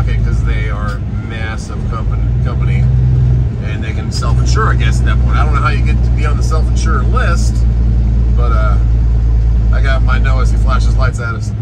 pocket because they are a massive company, and they can self-insure, I guess, at that point. I don't know how you get to be on the self-insure list, but I got my no as he flashes lights at us.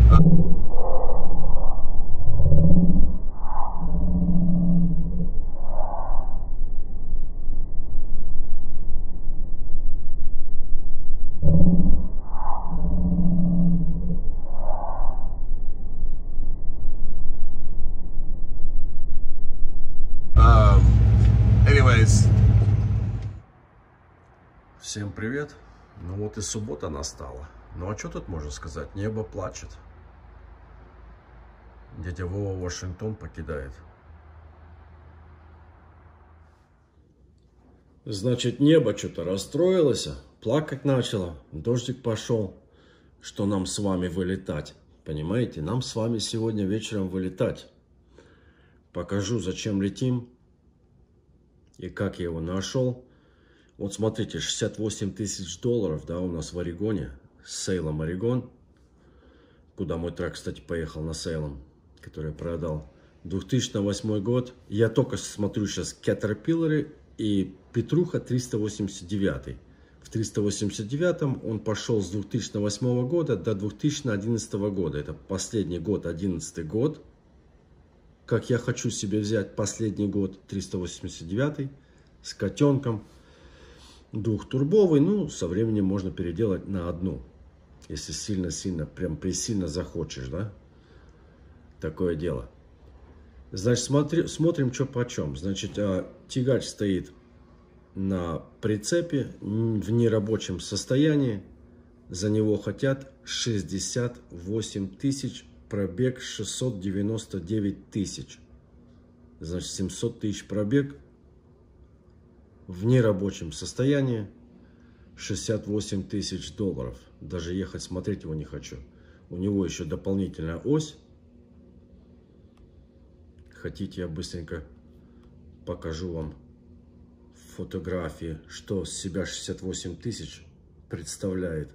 Anyways. Всем привет! Ну вот и суббота настала. Ну а что тут можно сказать? Небо плачет. Дядя Вова Вашингтон покидает. Значит, небо что-то расстроилось, плакать начало, дождик пошел. Что нам с вами вылетать? Понимаете, нам с вами сегодня вечером вылетать. Покажу, зачем летим и как я его нашел. Вот смотрите, 68 тысяч долларов, да, у нас в Орегоне, Сейлом, Орегон, куда мой трак, кстати, поехал на Сейлом, который я продал. 2008 год. Я только смотрю сейчас Caterpillar и Петруха 389. В 389 он пошел с 2008 года до 2011 года. Это последний год, 11 год. Как я хочу себе взять последний год, 389 с котенком, двухтурбовый, ну, со временем можно переделать на одну, если сильно-сильно, прям пресильно захочешь, да, такое дело. Значит, смотрим, что почем. Значит, тягач стоит на прицепе в нерабочем состоянии, за него хотят 68 тысяч. Пробег 699 тысяч. Значит, 700 тысяч пробег. В нерабочем состоянии 68 тысяч долларов. Даже ехать смотреть его не хочу. У него еще дополнительная ось. Хотите, я быстренько покажу вам фотографии, что с себя 68 тысяч представляет.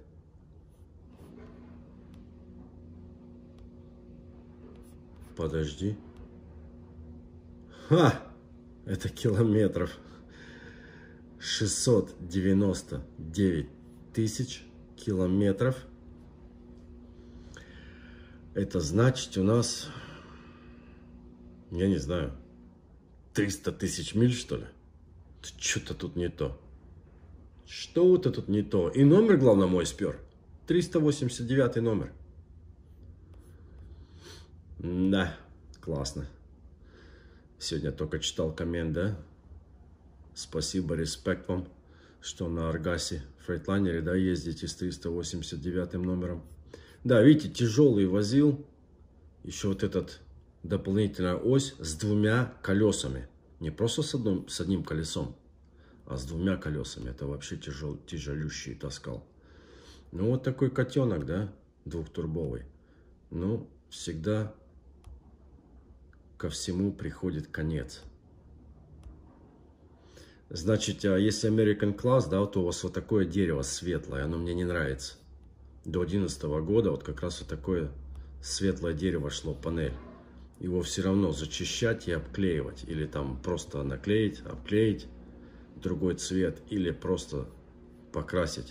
Подожди. Ха! Это километров. 699 тысяч километров. Это значит у нас, я не знаю, 300 тысяч миль, что ли? Что-то тут не то. Что-то тут не то. И номер, главное, мой спер. 389 номер. Да, классно. Сегодня только читал коммент, да? Спасибо, респект вам, что на Аргасе фрейтлайнере, да, ездите с 389 номером. Да, видите, тяжелый возил. Еще вот этот дополнительная ось с двумя колесами. Не просто с одним колесом, а с двумя колесами. Это вообще тяжелющий таскал. Ну, вот такой котенок, да, двухтурбовый. Ну, всегда ко всему приходит конец. Значит, если American Class, да, то у вас вот такое дерево светлое, оно мне не нравится. До 2011 года вот как раз вот такое светлое дерево шло, панель. Его все равно зачищать и обклеивать. Или там просто наклеить, обклеить другой цвет. Или просто покрасить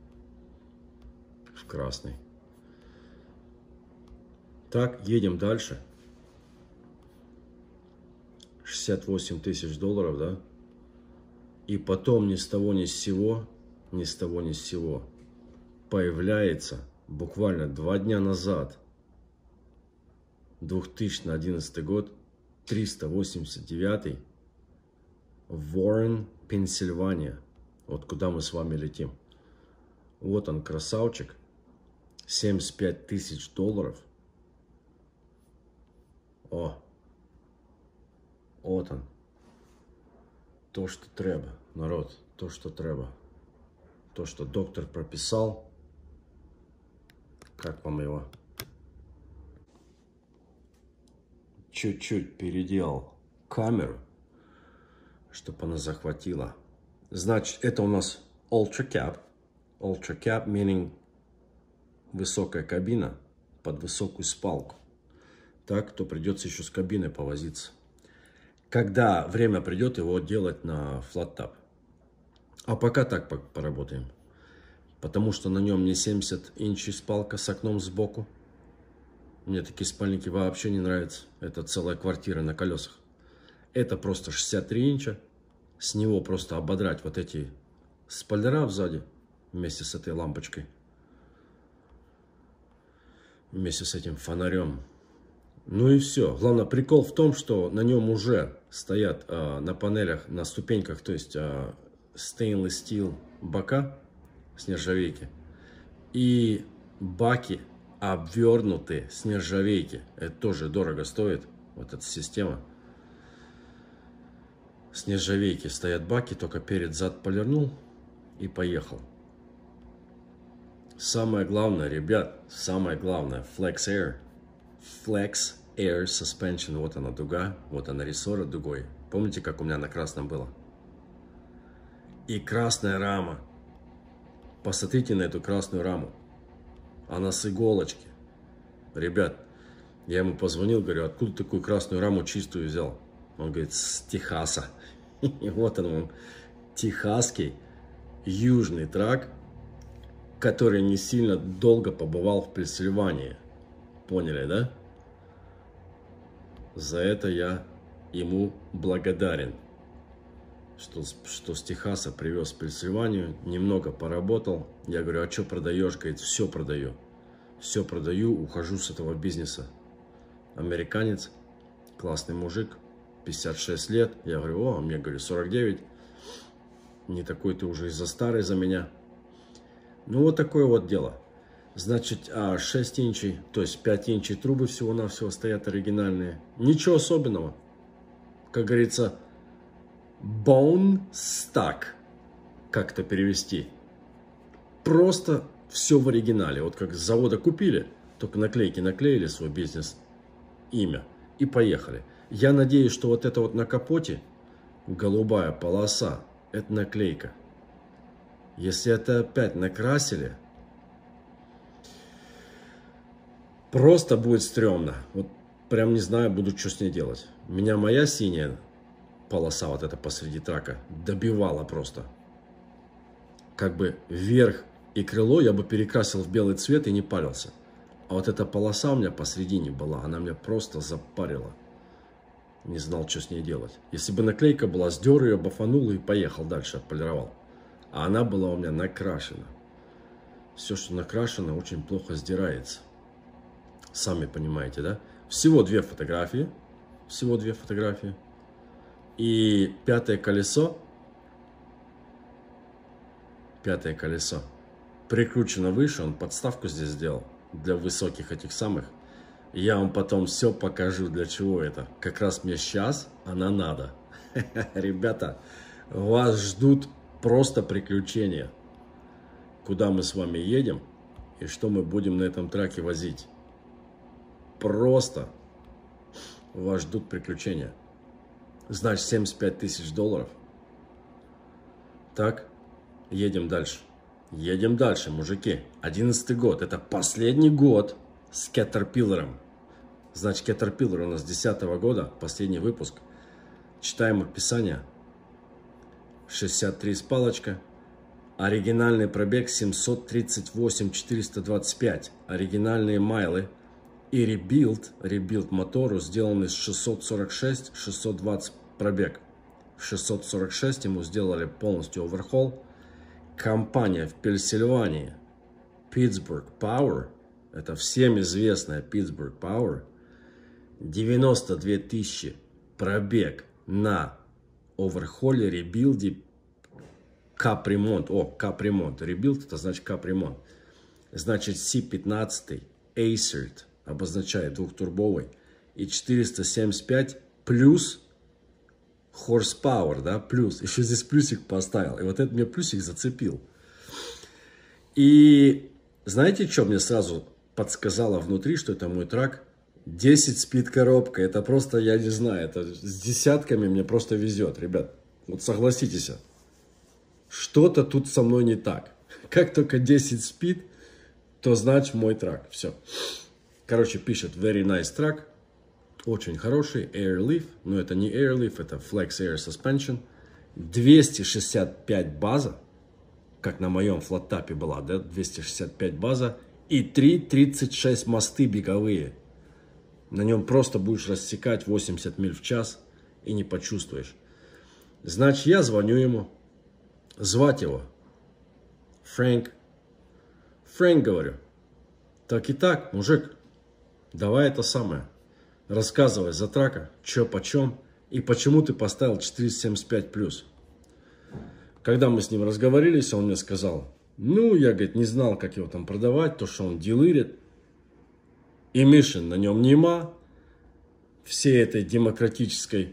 в красный. Так, едем дальше. 68 тысяч долларов, да? И потом ни с того ни с сего, появляется буквально 2 дня назад, 2011 год, 389 Ворен, Пенсильвания. Вот куда мы с вами летим. Вот он, красавчик. 75 тысяч долларов. О! Вот он. То, что треба, народ, то, что треба. То, что доктор прописал. Как вам его? Чуть-чуть переделал камеру, чтобы она захватила. Значит, это у нас Ultra Cab. Ultra Cab, meaning высокая кабина под высокую спалку. так, то придется еще с кабиной повозиться. Когда время придет, его делать на флат-тап. А пока так поработаем. Потому что на нем не 70 инчей спалка с окном сбоку. Мне такие спальники вообще не нравятся. Это целая квартира на колесах. Это просто 63 инча. С него просто ободрать вот эти спойлера сзади. Вместе с этой лампочкой. Вместе с этим фонарем. Ну и все. Главное, прикол в том, что на нем уже стоят на панелях, на ступеньках, то есть stainless steel бока с нержавейки. И баки обвернуты с нержавейки. Это тоже дорого стоит. Вот эта система. С нержавейки стоят баки, только перед-зад полирнул и поехал. Самое главное, ребят, самое главное, Flex Air. Flex Air Suspension. Вот она дуга, вот она рессора дугой. Помните, как у меня на красном было? И красная рама. Посмотрите на эту красную раму. Она с иголочки. Ребят, я ему позвонил, говорю, откуда такую красную раму чистую взял? Он говорит, с Техаса. И вот он, техасский южный трак, который не сильно долго побывал в Пенсильвании. Поняли, да? За это я ему благодарен. Что с Техаса привез в Пенсильванию, немного поработал. Я говорю, а что продаешь? Говорит, все продаю. Все продаю, ухожу с этого бизнеса. Американец, классный мужик, 56 лет. Я говорю, о, мне, говорю, 49. Не такой ты уже из-за старый за меня. Ну, вот такое вот дело. Значит, 6 инчей, то есть 5 инчей трубы всего-навсего стоят оригинальные. Ничего особенного. Как говорится, bone stuck. Как это перевести? Просто все в оригинале. Вот как с завода купили, только наклейки наклеили свой бизнес, имя и поехали. Я надеюсь, что вот это вот на капоте голубая полоса, это наклейка. Если это опять накрасили, просто будет стрёмно. Вот прям не знаю, буду что с ней делать. Меня моя синяя полоса, вот эта посреди трака, добивала просто. Как бы вверх и крыло я бы перекрасил в белый цвет и не парился. А вот эта полоса у меня посредине была, она меня просто запарила. Не знал, что с ней делать. Если бы наклейка была, сдер ее, бафанул и поехал дальше, отполировал. А она была у меня накрашена. Все, что накрашено, очень плохо сдирается. Сами понимаете, да? Всего 2 фотографии. Всего 2 фотографии. И пятое колесо. Пятое колесо. Прикручено выше. Он подставку здесь сделал. Для высоких этих самых. Я вам потом все покажу, для чего это. Как раз мне сейчас она надо. Ребята, вас ждут просто приключения. Куда мы с вами едем и что мы будем на этом траке возить. Просто вас ждут приключения. Значит, 75 тысяч долларов. Так, едем дальше. Едем дальше, мужики. 11-й год. Это последний год с Caterpillar. Значит, Caterpillar у нас 10-го года. Последний выпуск. Читаем описание. 63 с палочка. Оригинальный пробег 738 425. Оригинальные майлы. И ребилд мотору сделан из 646 620 пробег. В 646 ему сделали полностью оверхол. Компания в Пенсильвании Pittsburgh Power, это всем известная Pittsburgh Power, 92 тысячи пробег на оверхоле, ребилде, капремонт. О, капремонт. Ребилд, это значит капремонт. Значит, C15 Acert обозначает двухтурбовый. И 475 плюс horsepower, да, плюс. Еще здесь плюсик поставил. И вот этот мне плюсик зацепил. И знаете, что мне сразу подсказало внутри, что это мой трак? 10 спид коробка. Это просто, я не знаю, это с десятками мне просто везет, ребят. Вот согласитесь, что-то тут со мной не так. Как только 10 спид, то значит мой трак. Все. Короче, пишет very nice track. Очень хороший Airleaf, но это не Airleaf, это Flex Air Suspension. 265 база, как на моем флаттапе была, да, 265 база. И 3,36 мосты беговые. На нем просто будешь рассекать 80 миль в час и не почувствуешь. Значит, я звоню ему. Звать его Фрэнк. Фрэнк, говорю. Так и так, мужик, давай это самое. Рассказывай за трака, чё почем и почему ты поставил 475+. Когда мы с ним разговорились, он мне сказал, ну, я, говорит, не знал, как его там продавать, то, что он дилырит. Emission на нем нема. Всей этой демократической,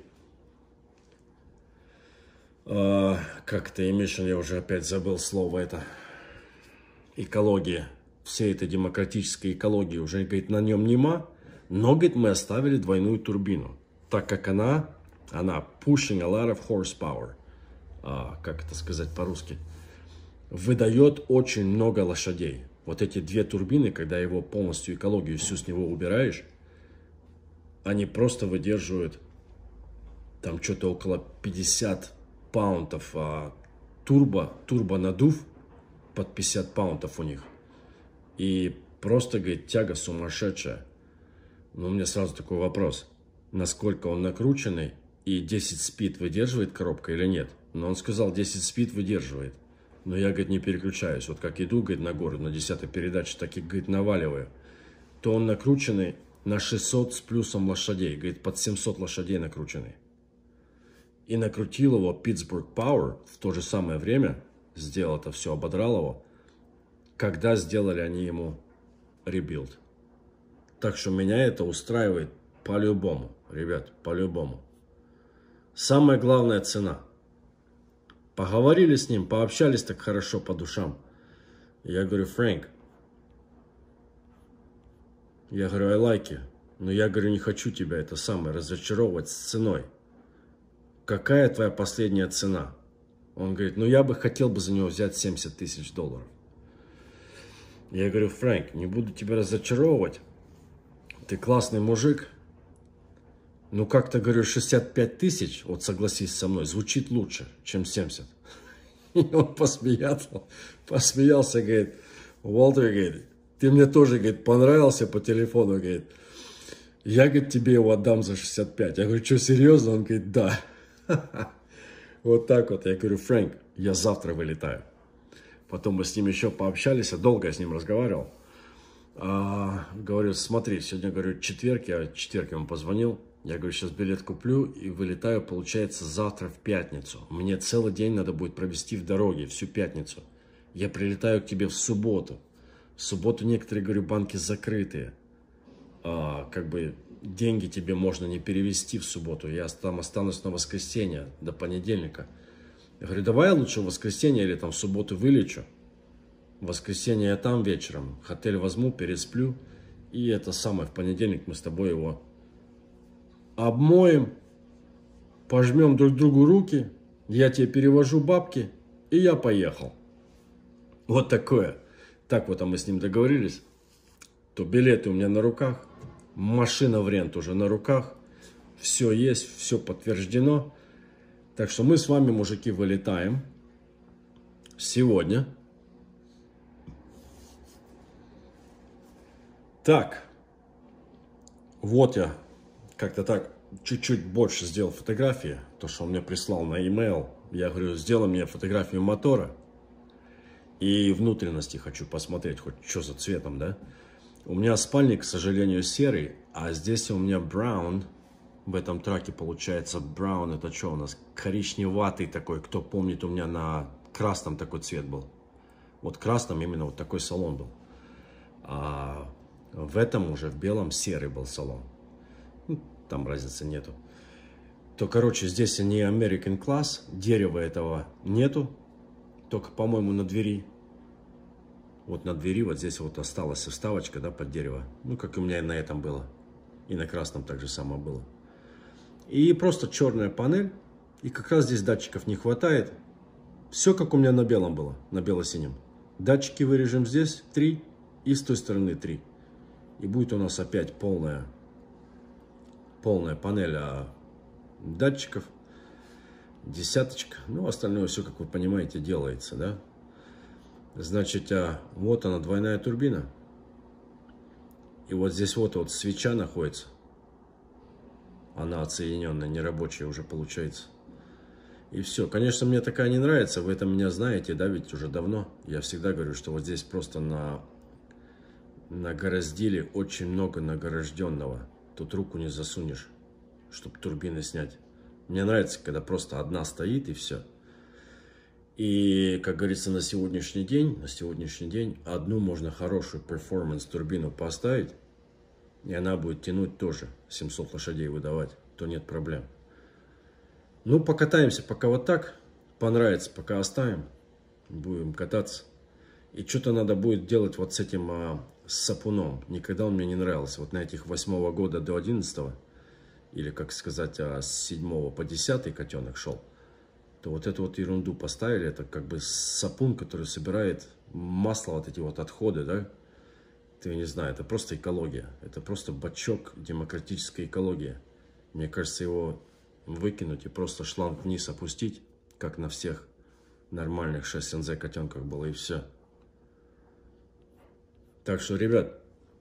как это emission, я уже опять забыл слово это, экология. Всей этой демократической экологии уже, говорит, на нем нема. Но, говорит, мы оставили двойную турбину, так как она pushing a lot of horsepower, как это сказать по-русски, выдает очень много лошадей. Вот эти две турбины, когда его полностью экологию всю с него убираешь, они просто выдерживают там что-то около 50 паунтов турбонадув под 50 паунтов у них. И просто, говорит, тяга сумасшедшая. Но у меня сразу такой вопрос. Насколько он накрученный и 10 спид выдерживает коробка или нет? Но он сказал, 10 спид выдерживает. Но я, говорит, не переключаюсь. Вот как иду, говорит, на гору, на 10-й передаче, так и, говорит, наваливаю. То он накрученный на 600 с плюсом лошадей. Говорит, под 700 лошадей накрученный. И накрутил его Pittsburgh Power в то же самое время. Сделал это все, ободрал его. Когда сделали они ему ребилд. Так что меня это устраивает по-любому. Ребят, по-любому. Самая главная цена. Поговорили с ним, пообщались так хорошо по душам. Я говорю, Фрэнк, я говорю, I like you. Но я говорю, не хочу тебя это самое разочаровывать с ценой. Какая твоя последняя цена? Он говорит, ну я бы хотел за него взять $70 тысяч. Я говорю, Фрэнк, не буду тебя разочаровывать. Ты классный мужик. Ну как-то, говорю, 65 тысяч, вот согласись со мной, звучит лучше, чем 70. И он посмеялся, говорит, Уолтер, говорит, ты мне тоже, говорит, понравился по телефону, говорит, я, говорит, тебе его отдам за 65. Я говорю, что, серьезно? Он говорит, да. Вот так вот. Я говорю, Фрэнк, я завтра вылетаю. Потом мы с ним еще пообщались, долго я с ним разговаривал. Говорю, смотри, сегодня, говорю, четверг, я в четверг ему позвонил. Я говорю, сейчас билет куплю и вылетаю, получается, завтра в пятницу. Мне целый день надо будет провести в дороге, всю пятницу. Я прилетаю к тебе в субботу. В субботу некоторые, говорю, банки закрытые. Как бы деньги тебе можно не перевести в субботу. Я там останусь на воскресенье до понедельника. Я говорю, давай я лучше в воскресенье или там в субботу вылечу. В воскресенье я там вечером. Отель возьму, пересплю. И это самое, в понедельник мы с тобой его обмоем. Пожмем друг другу руки. Я тебе перевожу бабки. И я поехал. Вот такое. Так вот мы с ним договорились. То билеты у меня на руках. Машина в рент уже на руках. Все есть, все подтверждено. Так что мы с вами, мужики, вылетаем сегодня. Так, вот я как-то так чуть-чуть больше сделал фотографии. То, что он мне прислал на e-mail. Я говорю, сделай мне фотографию мотора. И внутренности хочу посмотреть, хоть что за цветом, да. У меня спальник, к сожалению, серый. А здесь у меня браун. В этом траке получается браун. Это что у нас? Коричневатый такой. Кто помнит, у меня на красном такой цвет был. Вот красном именно вот такой салон был. А в этом уже в белом серый был салон. Там разницы нету. То, короче, здесь не American Class. Дерева этого нету. Только, по-моему, на двери. Вот на двери вот здесь вот осталась вставочка, да, под дерево. Ну, как у меня и на этом было. И на красном так же самое было. И просто черная панель. И как раз здесь датчиков не хватает. Все как у меня на белом было. На бело-синем. Датчики вырежем здесь 3. И с той стороны 3. И будет у нас опять полная полная панель датчиков, десяточка. Ну, остальное все, как вы понимаете, делается, да. Значит, вот она, двойная турбина. И вот здесь вот свеча находится. Она отсоединенная, нерабочая уже получается. И все. Конечно, мне такая не нравится. Вы это меня знаете, да, ведь уже давно. Я всегда говорю, что вот здесь просто нагороздили очень много награжденного. Тут руку не засунешь, чтобы турбины снять. Мне нравится, когда просто одна стоит и все. И, как говорится, на сегодняшний день одну можно хорошую перформанс турбину поставить, и она будет тянуть тоже 700 лошадей выдавать, то нет проблем. Ну, покатаемся пока вот так, понравится, пока оставим, будем кататься. И что-то надо будет делать вот с этим сапуном. Никогда он мне не нравился. Вот на этих 8 года до 11, или, как сказать, с 7 по 10 котенок шел, то вот эту вот ерунду поставили. Это как бы сапун, который собирает масло, вот эти вот отходы, да. Ты не знаю, это просто экология. Это просто бачок демократической экологии. Мне кажется, его выкинуть и просто шланг вниз опустить, как на всех нормальных 6НЗ котенках было, и все. Так что, ребят,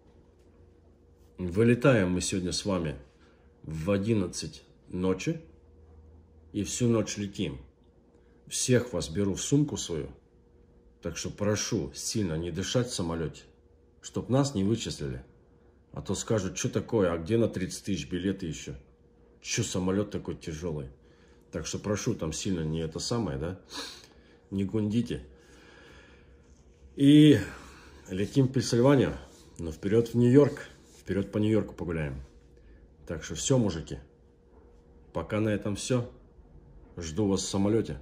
вылетаем мы сегодня с вами в 11 ночи и всю ночь летим. Всех вас беру в сумку свою, так что прошу сильно не дышать в самолете, чтоб нас не вычислили. А то скажут, что такое, а где на 30 тысяч билеты еще? Что самолет такой тяжелый? Так что прошу там сильно не это самое, да? Не гундите. И летим в Пенсильванию, но вперед в Нью-Йорк. Вперед по Нью-Йорку погуляем. Так что все, мужики. Пока на этом все. Жду вас в самолете.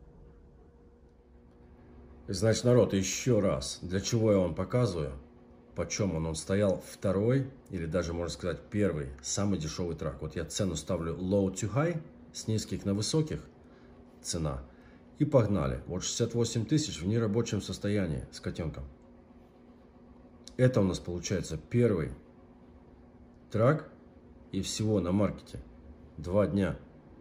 Значит, народ, еще раз. Для чего я вам показываю? Почем он? Он стоял второй, или даже, можно сказать, первый, самый дешевый трак. Вот я цену ставлю low to high, с низких на высоких цена. И погнали. Вот 68 тысяч в нерабочем состоянии с котенком. Это у нас получается первый трак и всего на маркете 2 дня.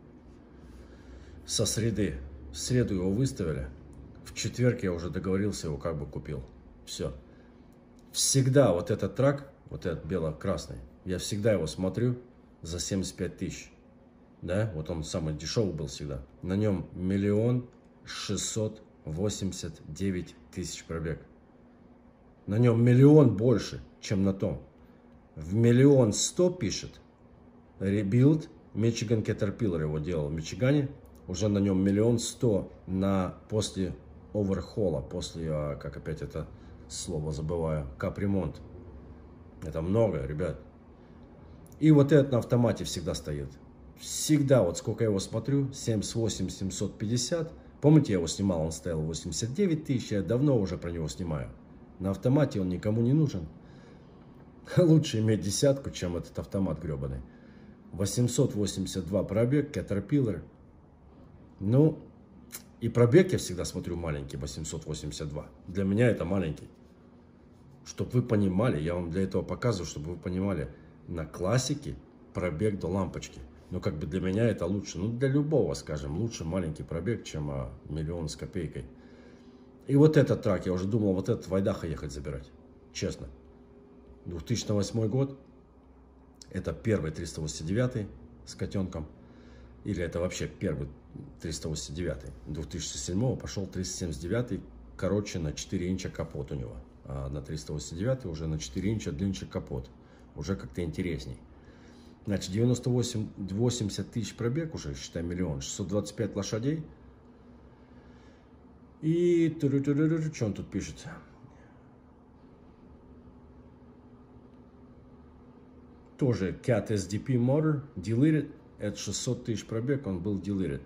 Со среды. В среду его выставили. В четверг я уже договорился, его как бы купил. Все. Всегда вот этот трак, вот этот бело-красный, я всегда его смотрю за 75 тысяч. Да, вот он самый дешевый был всегда. На нем 1 689 000 пробег. На нем 1 000 000 больше, чем на том. В 1 100 000 пишет. Rebuild, Michigan Caterpillar его делал в Мичигане. Уже на нем 1 100 000 после оверхола, после, как опять это слово забываю, капремонт. Это много, ребят. И вот этот на автомате всегда стоит. Всегда, вот сколько я его смотрю, 78 750. Помните, я его снимал, он стоял 89 тысяч, я давно уже про него снимаю. На автомате он никому не нужен. Лучше иметь десятку, чем этот автомат гребаный. 882 пробег, Caterpillar. Ну, и пробег я всегда смотрю маленький, 882. Для меня это маленький. Чтобы вы понимали, я вам для этого показываю, чтобы вы понимали, на классике пробег до лампочки. Но как бы для меня это лучше. Ну, для любого, скажем, лучше маленький пробег, чем 1 000 000 с копейкой. И вот этот трак, я уже думал, вот этот в Айдахо ехать забирать. Честно. 2008 год. Это первый 389 с котенком. Или это вообще первый 389. 2007 пошел 379. Короче, на 4 инча капот у него. А на 389 уже на 4 инча длиннее капот. Уже как-то интересней. Значит, 80 тысяч пробег уже, считай, 1 000 000. 625 лошадей. И что он тут пишет? Тоже Cat SDP Motor, deleted. Это 600 тысяч пробег, он был deleted.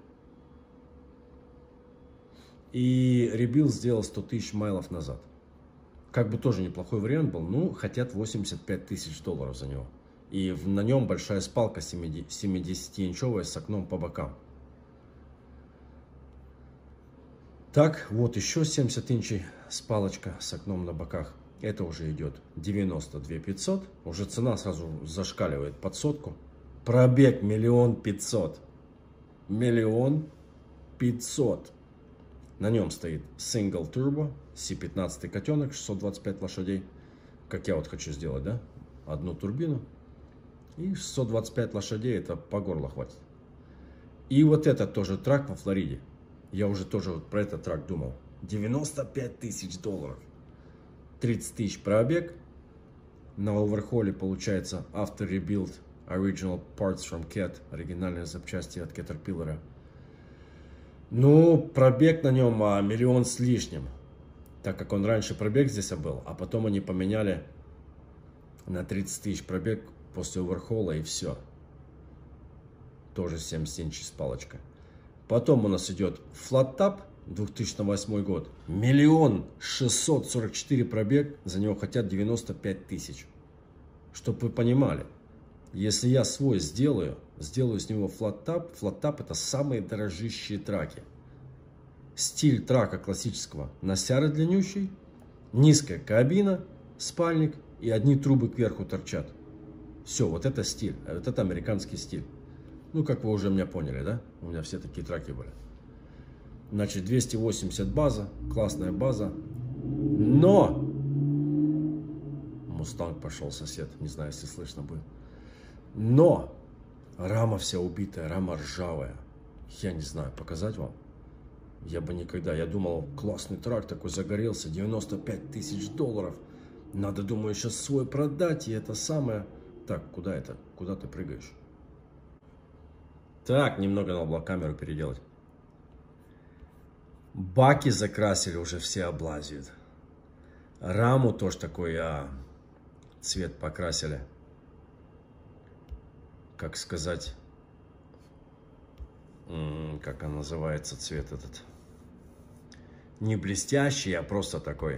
И Rebuild сделал 100 тысяч майлов назад. Как бы тоже неплохой вариант был. Ну, хотят 85 тысяч долларов за него. И на нем большая спалка 70-инчовая с окном по бокам. Так, вот еще 70 инчей спалочка с окном на боках. Это уже идет 92 500. Уже цена сразу зашкаливает под сотку. Пробег 1 500 000 500. На нем стоит Single Turbo, C15 котенок, 625 лошадей. Как я вот хочу сделать, да? Одну турбину. И 625 лошадей, это по горло хватит. И вот этот тоже трак во Флориде. Я уже тоже вот про этот трак думал. 95 тысяч долларов. 30 тысяч пробег. На оверхоле получается After Rebuild Original Parts from Cat. Оригинальные запчасти от Caterpillar. Ну, пробег на нем 1 миллион с лишним. Так как он раньше пробег здесь был. А потом они поменяли на 30 тысяч пробег после оверхола и все. Тоже 70 инчей с палочкой. Потом у нас идет Flat Top, 2008 год. 1 644 пробег, за него хотят 95 тысяч. Чтоб вы понимали, если я свой сделаю с него Flat Top это самые дорожащие траки. Стиль трака классического. Насяра длиннющий, низкая кабина, спальник и одни трубы кверху торчат. Все, вот это стиль, вот это американский стиль. Ну, как вы уже меня поняли, да? У меня все такие траки были. Значит, 280 база, классная база. Но! Мустанг пошел, сосед, не знаю, если слышно будет. Но! Рама вся убитая, рама ржавая. Я не знаю, показать вам? Я бы никогда, я думал, классный трак такой загорелся, 95 тысяч долларов. Надо, думаю, сейчас свой продать, и это самое... Так, куда это? Куда ты прыгаешь? Так, немного надо было камеру переделать. Баки закрасили, уже все облазят. Раму тоже такой цвет покрасили. Как сказать, как он называется, цвет этот? Не блестящий, а просто такой.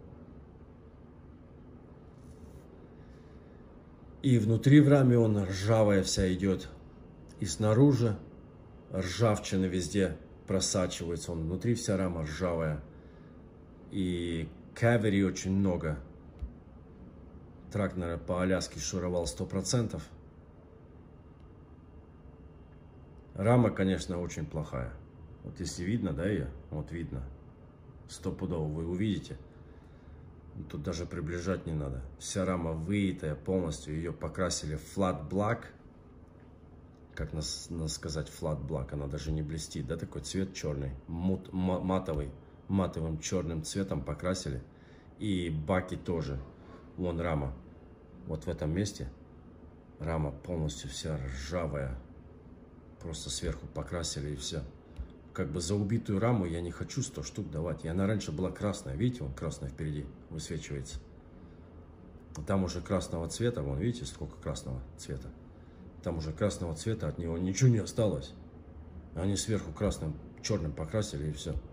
И внутри в раме он ржавая вся идет. И снаружи ржавчина везде просачивается. Он внутри вся рама ржавая. И кавери очень много. Трак, наверное, по Аляске шуровал 100%. Рама, конечно, очень плохая. Вот если видно, да, ее? Вот видно. Стопудово вы увидите. Тут даже приближать не надо. Вся рама выитая полностью. Ее покрасили в flat black. Как надо сказать flat black? Она даже не блестит. Да, такой цвет черный. Матовый. Матовым черным цветом покрасили. И баки тоже. Вон рама. Вот в этом месте. Рама полностью вся ржавая. Просто сверху покрасили и все. Как бы за убитую раму я не хочу 100 штук давать. И она раньше была красная. Видите, вон красная впереди высвечивается. Там уже красного цвета. Вон, видите, сколько красного цвета. Там уже красного цвета, от него ничего не осталось. Они сверху красным, черным покрасили и все.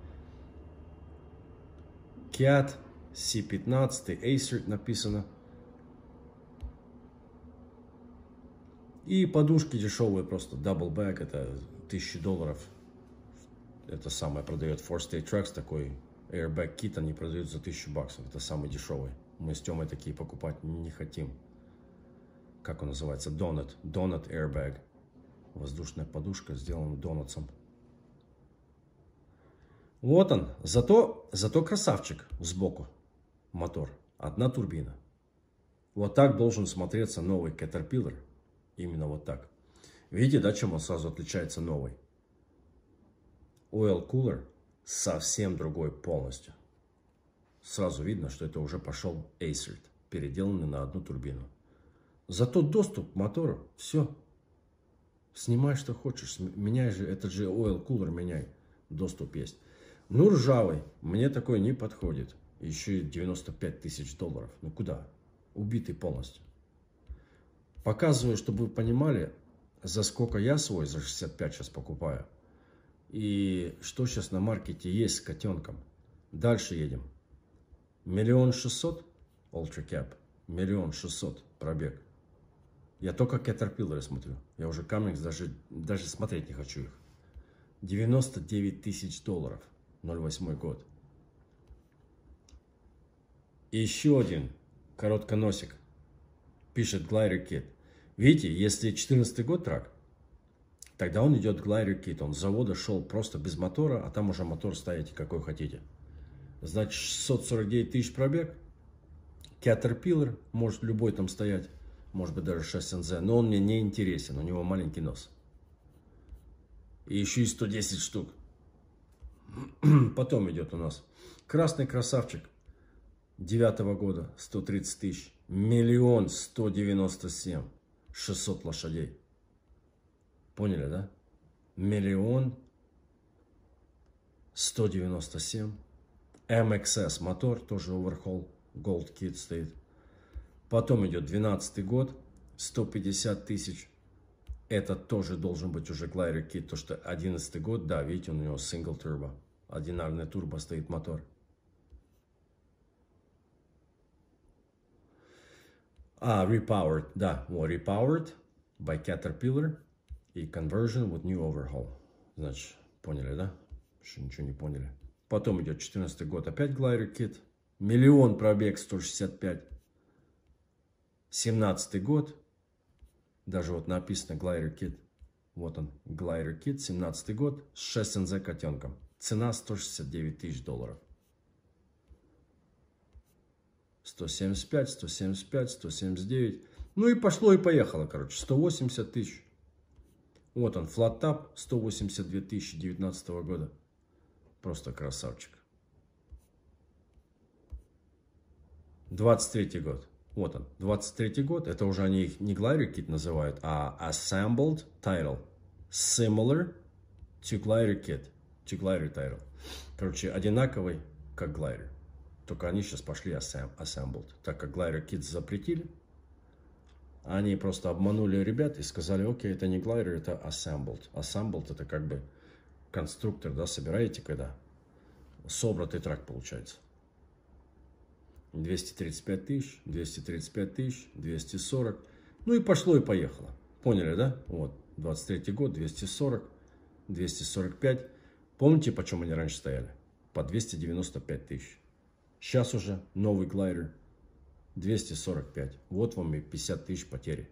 Cat C15 Acer написано. И подушки дешевые просто. Double bag, это 1000 долларов. Это самое продает Four State Tracks, такой airbag kit, они продают за 1000 баксов. Это самый дешевый. Мы с Тёмой такие покупать не хотим. Как он называется? Donut. Donut airbag. Воздушная подушка, сделана донатсом. Вот он. Зато красавчик сбоку. Мотор. Одна турбина. Вот так должен смотреться новый Caterpillar. Именно вот так. Видите, да, чем он сразу отличается новый? Oil cooler совсем другой полностью. Сразу видно, что это уже пошел Acer, переделанный на одну турбину. Зато доступ к мотору, все. Снимай, что хочешь. Меняй же, этот же oil cooler меняй. Доступ есть. Ну, ржавый. Мне такой не подходит. Еще и 95 тысяч долларов. Ну, куда? Убитый полностью. Показываю, чтобы вы понимали, за сколько я свой, за 65 сейчас покупаю. И что сейчас на маркете есть с котенком. Дальше едем. 1 600 000 Ultra Cap. 1 600 000 пробег. Я только Caterpillar смотрю. Я уже Cummins даже смотреть не хочу их. 99 тысяч долларов. 08 год. И еще один коротконосик. Пишет Glider Kit. Видите, если 14 год трак, тогда он идет Glider Kit. Он с завода шел просто без мотора, а там уже мотор ставите какой хотите. Значит, 649 тысяч пробег. Caterpillar, может любой там стоять, может быть даже 6NZ, но он мне не интересен, у него маленький нос. И еще и 110 штук. Потом идет у нас красный красавчик 9-го года, 130 тысяч, 1 197 600 лошадей. Поняли, да? 1 197. MXS мотор, тоже overhaul, Gold Kit стоит. Потом идет 12 год, 150 тысяч. Это тоже должен быть уже Glider Kit, то что 11 год, да, видите, у него single turbo, одинарный турбо стоит мотор. Repowered, да, repowered by Caterpillar и conversion with new overhaul. Значит, поняли, да? Что ничего не поняли. Потом идет 14 год, опять Glider Kit. 1 пробег, 165. 17 год. Даже вот написано Glider Kit. Вот он, Glider Kit, 17 год, с 6NZ котенком. Цена 169 тысяч долларов. 175, 175, 179. Ну и пошло и поехало, короче. 180 тысяч. Вот он, Flat Top, 182 тысячи 19 года. Просто красавчик. 23 год. Вот он, 23 год. Это уже они их не Glider Kit называют, а Assembled Title. Similar to Glider Kit. To Glider Title. Короче, одинаковый, как Glider. Только они сейчас пошли Assembled. Так как Glider Kit запретили, они просто обманули ребят и сказали, окей, это не Glider, это Assembled. Assembled это как бы конструктор, да, собираете, когда собратый трак получается. 235 тысяч, 235 тысяч, 240. Ну и пошло и поехало. Поняли, да? Вот, 23 год, 240, 245. Помните, почем они раньше стояли? По 295 тысяч. Сейчас уже новый Glider 245. Вот вам и 50 тысяч потери.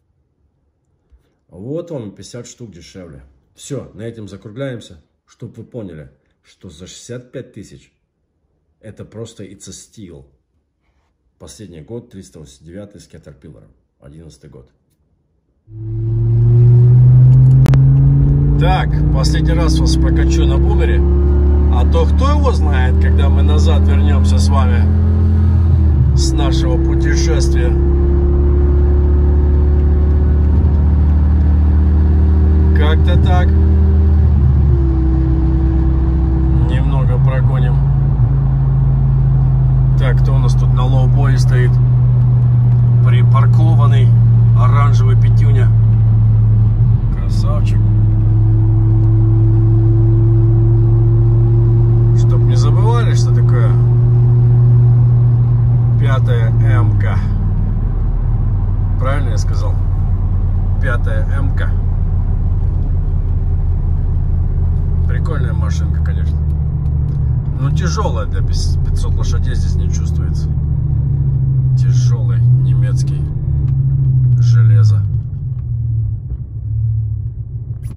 Вот вам и 50 штук дешевле. Все, на этом закругляемся, чтобы вы поняли, что за 65 тысяч это просто it's a steal. Последний год 389 с Caterpillar, 11 год. Так, последний раз вас прокачу на бумере. А то кто его знает, когда мы назад вернемся с вами с нашего путешествия. Как-то так. Немного прогоним. Так, кто у нас тут на лоу-бое стоит? Припаркованный оранжевый пятюня. Красавчик. Чтоб не забывали, что такое 5-я М-ка. Правильно я сказал? 5-я М-ка. Прикольная машинка, конечно. Но тяжелая для 500 лошадей здесь не чувствуется. Тяжелый немецкий железо.